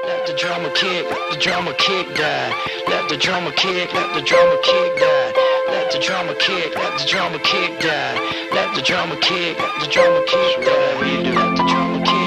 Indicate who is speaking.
Speaker 1: Let the drama kick, let the drama kick die. Let the drama kick, let the drama kick die. Let the drama kick, let the drama kick die. Let the drama kick, let the drama kick die. Let the drama kick.